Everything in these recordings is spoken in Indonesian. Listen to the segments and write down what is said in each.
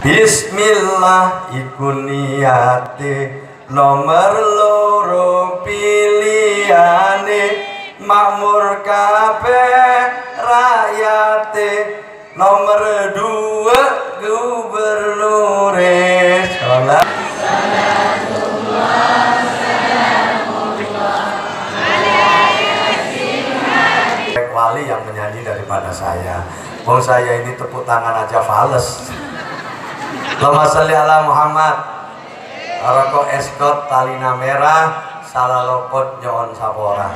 Bismillah iku niate, nomor loro pilihane, makmur kabeh rakyate, nomor dua gubernure. Salam. Wali yang menyanyi daripada saya. Wong saya ini tepuk tangan aja fales. Allahumma sholli ala Muhammad. Rokok eskot talina merah, salah lopot nyon sapora.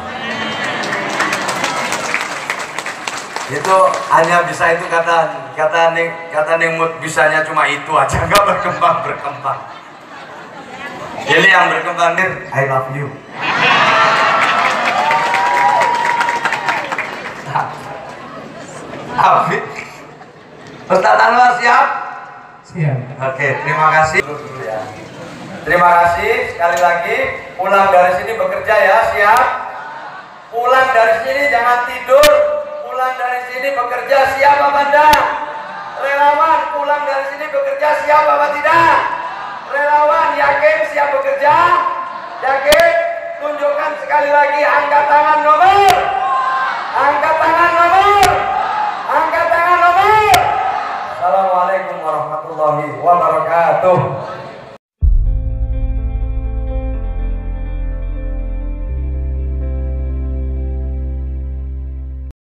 Itu hanya bisa itu kata neng mut bisanya cuma itu aja, nggak berkembang. Ini yang berkembang nih, I love you. Amin. Ustaz Anwar siap? Siap. Oke, terima kasih. Terima kasih sekali lagi. Pulang dari sini bekerja ya, siap? Pulang dari sini jangan tidur. Pulang dari sini bekerja, siap apa tidak? Relawan pulang dari sini bekerja, siap apa tidak? Relawan yakin siap bekerja? Yakin? Tunjukkan sekali lagi, angkat tangan nomor. Angkat tangan nomor. Angkat tangan nomor. Assalamualaikum warahmatullahi wabarakatuh.